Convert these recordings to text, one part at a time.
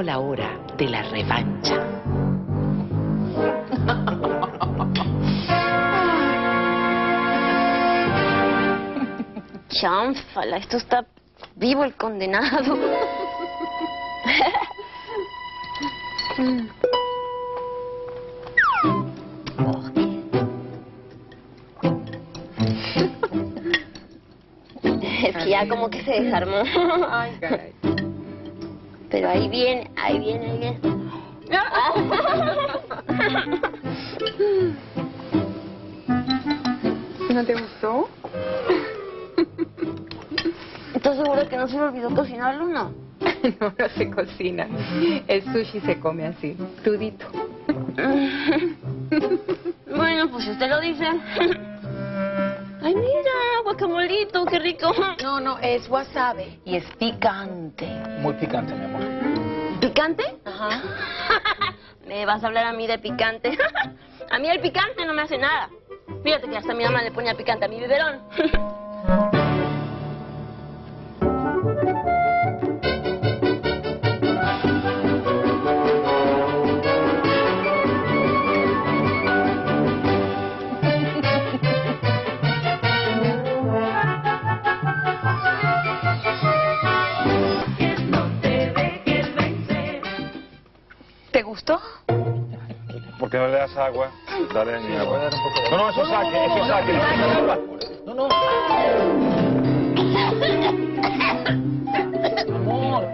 la hora de la revancha. Chanfala, esto está vivo el condenado. Es que ya como que se desarmó. Ay, caray. Pero ahí viene, ahí viene, ahí viene. ¿No te gustó? ¿Estás seguro que no se le olvidó cocinarlo, no? No, no se cocina. El sushi se come así, crudito. Bueno, pues si usted lo dice. Ay, mira, guacamolito, qué rico. No, no, es wasabi. Y es picante. Muy picante, mi amor. ¿Picante? Ajá. ¿Me vas a hablar a mí de picante? A mí el picante no me hace nada. Fíjate que hasta mi mamá le ponía picante a mi biberón. ¿Te gustó? ¿Por qué no le das agua? Dale mi agua. No, no, eso saque, eso saque. No, no. Amor.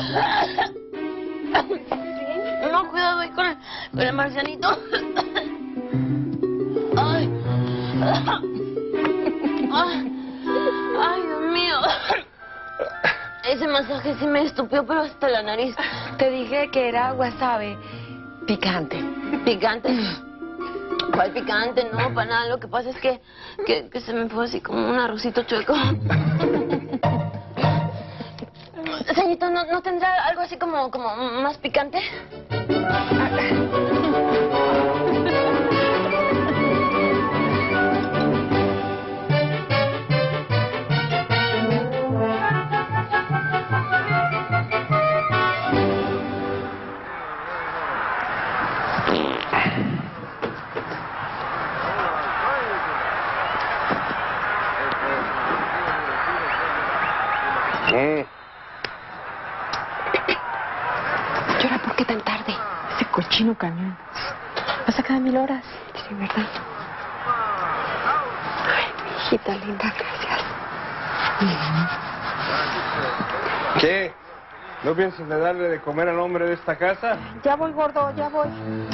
No, cuidado ahí con el marcianito. Ay. Ay, Dios mío. Ese masaje sí me estupió, pero hasta la nariz. Te dije que era wasabi picante. ¿Picante? ¿Cuál picante? No, para nada. Lo que pasa es que se me fue así como un arrocito chueco. Señorita, ¿no tendrá algo así como más picante? Llora, ¿por qué tan tarde? Ese cochino camión. Pasa cada 1000 horas. Sí, ¿verdad? Ay, mi hijita linda, gracias. ¿Qué? ¿No piensas de darle de comer al hombre de esta casa? Ya voy, gordo, ya voy.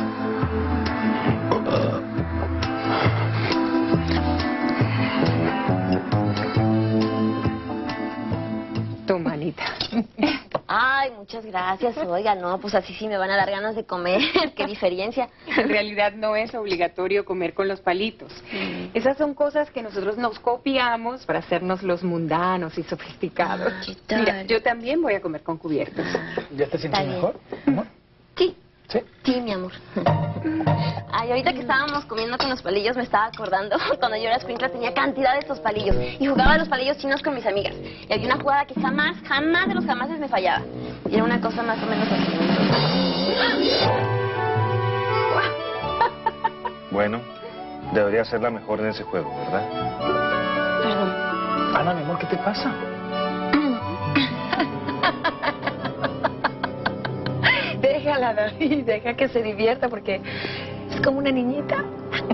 Tu manita. Ay, muchas gracias. Oiga, no, pues así sí me van a dar ganas de comer. Qué diferencia. En realidad no es obligatorio comer con los palitos. Esas son cosas que nosotros nos copiamos para hacernos los mundanos y sofisticados. ¿Qué tal? Mira, yo también voy a comer con cubiertos. ¿Ya te sientes Está bien. mejor, amor? Sí. ¿Sí? Sí, mi amor. Ay, ahorita que estábamos comiendo con los palillos me estaba acordando cuando yo era escuincla tenía cantidad de estos palillos y jugaba a los palillos chinos con mis amigas. Y había una jugada que jamás de los jamases me fallaba. Y era una cosa más o menos así. Bueno, debería ser la mejor en ese juego, ¿verdad? Perdón. Ana, mi amor, ¿qué te pasa? Déjala, David, deja que se divierta porque es como una niñita.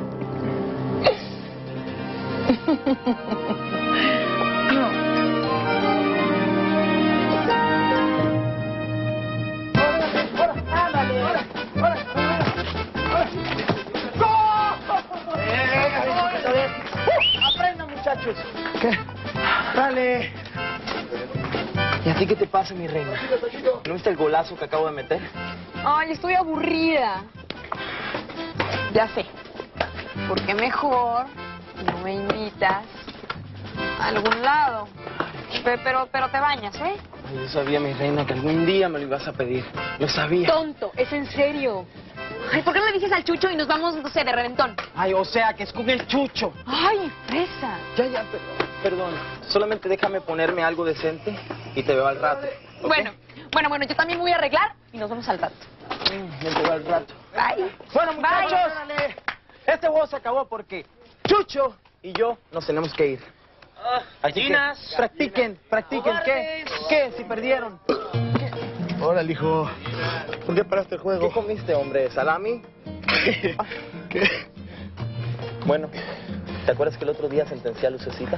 ¡Aprendan, muchachos! ¿Qué? ¡Dale! ¿Y a ti qué te pasa, mi reina? ¿No viste el golazo que acabo de meter? Ay, estoy aburrida. Ya sé. ¿Por qué mejor no me invitas a algún lado? Pero te bañas, ¿eh? Ay, yo sabía, mi reina, que algún día me lo ibas a pedir. Lo sabía. Tonto, es en serio. Ay, ¿por qué no le dices al Chucho y nos vamos, no sé, de reventón? Ay, o sea, que es con el chucho. Ay, fresa. Ya, perdón. Solamente déjame ponerme algo decente y te veo al rato. ¿ok? Bueno, Bueno, yo también me voy a arreglar y nos vemos al rato. Ya llegó el rato. Bye. Bueno, muchachos, órale. Este juego se acabó porque Chucho y yo nos tenemos que ir. Así que practiquen. ¿Qué? Si perdieron. Órale, hijo. ¿Por qué paraste el juego? ¿Qué comiste, hombre? ¿Salami? ¿Qué? Bueno, ¿te acuerdas que el otro día sentencié a Lucecita?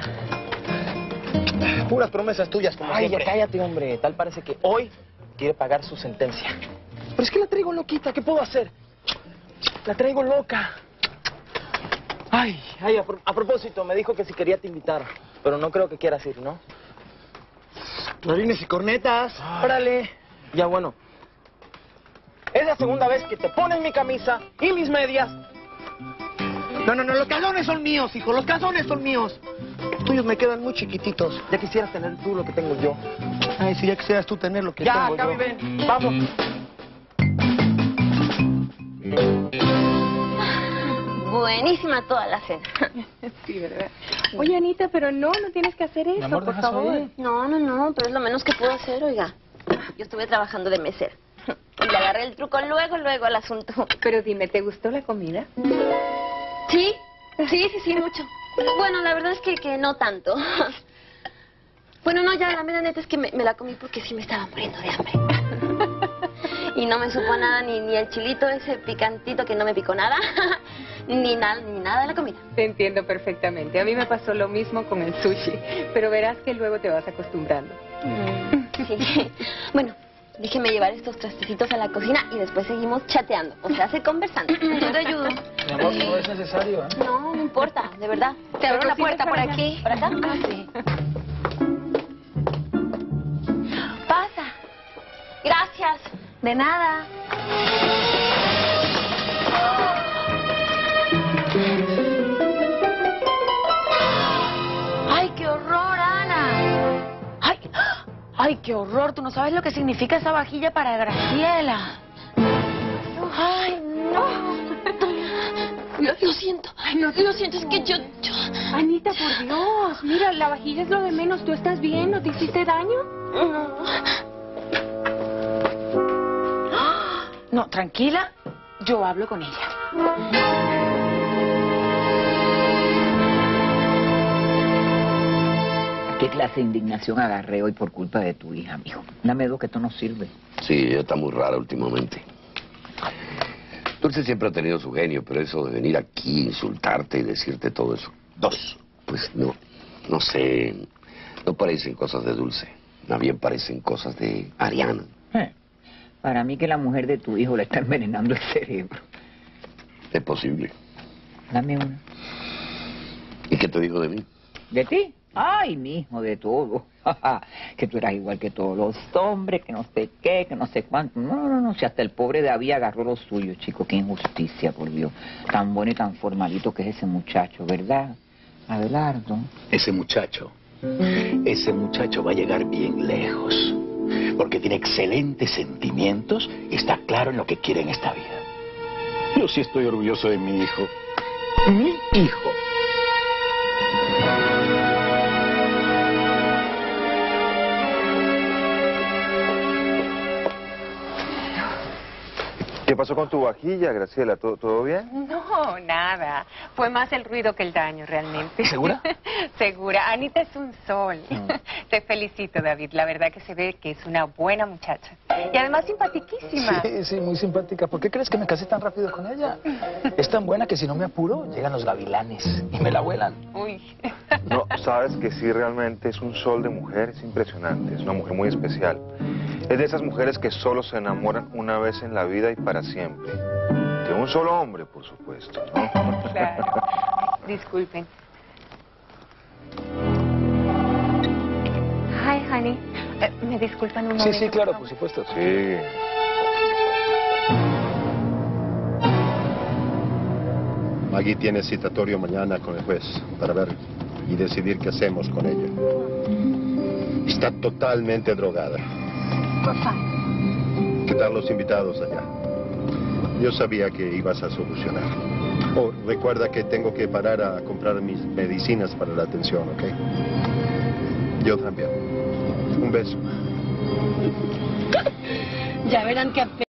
Puras promesas tuyas, como Ay, ya siempre. cállate, hombre. Tal parece que hoy quiere pagar su sentencia. Pero es que la traigo loquita. ¿Qué puedo hacer? La traigo loca. Ay, a propósito, me dijo que si quería te invitara. Pero no creo que quieras ir, ¿no? Clarines y cornetas. Órale. Ya, bueno. Es la segunda vez que te pones mi camisa y mis medias. No, los calzones son míos, hijo. Los calzones son míos. Los tuyos me quedan muy chiquititos. Ya quisieras tener tú lo que tengo yo. Ay, si ya quisieras tú tener lo que Ya, tengo Gaby, yo. ven. Vamos. Buenísima toda la cena. Sí, ¿verdad? Oye, Anita, pero no tienes que hacer eso, por favor. No, pero es lo menos que puedo hacer, oiga. Yo estuve trabajando de mesera. Y le agarré el truco luego al asunto. Pero dime, ¿te gustó la comida? Sí, mucho. Bueno, la verdad es que no tanto. Bueno, no, ya la mera neta es que me la comí porque sí me estaba muriendo de hambre. Y no me supo nada, ni el chilito ese picantito que no me picó nada, ni nada de la comida. Te entiendo perfectamente. A mí me pasó lo mismo con el sushi, pero verás que luego te vas acostumbrando. Sí. Bueno, déjeme llevar estos trastecitos a la cocina y después seguimos chateando. O sea, conversando. Yo te ayudo. Mi amor, no es necesario, ¿eh? No importa, de verdad. Te abro la cocina puerta es por para aquí. ¿Por acá? Ah, sí. Pasa. Gracias. De nada. ¡Ay, qué horror, Ana! ¡Ay, qué horror! Tú no sabes lo que significa esa vajilla para Graciela. ¡Ay, no! Lo siento. Ay, no, Lo siento, es que yo... Anita, por Dios, mira, la vajilla es lo de menos. ¿Tú estás bien? ¿No te hiciste daño? No, tranquila, yo hablo con ella. ¿Qué clase de indignación agarré hoy por culpa de tu hija, mijo? Dame dos que esto no sirve. Sí, ella está muy rara últimamente. Dulce siempre ha tenido su genio, pero eso de venir aquí, insultarte y decirte todo eso. Pues no sé, no parecen cosas de Dulce. Más bien parecen cosas de Ariana. Para mí que la mujer de tu hijo le está envenenando el cerebro. Es posible. Dame una. ¿Y qué te dijo de mí? ¿De ti? Ay, mijo, de todo. Que tú eras igual que todos los hombres, que no sé qué, que no sé cuánto. No, si hasta el pobre David agarró lo suyo, chico. Qué injusticia, por Dios. Tan bueno y tan formalito que es ese muchacho, ¿verdad, Abelardo? Ese muchacho va a llegar bien lejos, porque tiene excelentes sentimientos y está claro en lo que quiere en esta vida. Yo sí estoy orgulloso de mi hijo. Mi hijo. ¿Qué pasó con tu vajilla, Graciela? ¿Todo bien? No, nada. Fue más el ruido que el daño, realmente. ¿Segura? Segura. Anita es un sol. Te felicito, David. La verdad que se ve que es una buena muchacha. Y además simpaticísima. Sí, muy simpática. ¿Por qué crees que me casé tan rápido con ella? Es tan buena que si no me apuro, llegan los gavilanes y me la vuelan. Uy. No, sabes que sí, realmente es un sol de mujer, es impresionante, es una mujer muy especial. Es de esas mujeres que solo se enamoran una vez en la vida y para siempre. De un solo hombre, por supuesto, ¿no? Claro. Disculpen. Hi, honey. ¿Me disculpan un momento? Sí, claro, por por favor? supuesto. Sí. Maggie tiene citatorio mañana con el juez para ver y decidir qué hacemos con ella. Está totalmente drogada. Papá. ¿Qué tal los invitados allá? Yo sabía que ibas a solucionar. Oh, recuerda que tengo que parar a comprar mis medicinas para la atención, ¿ok? Yo también. Un beso. Ya verán que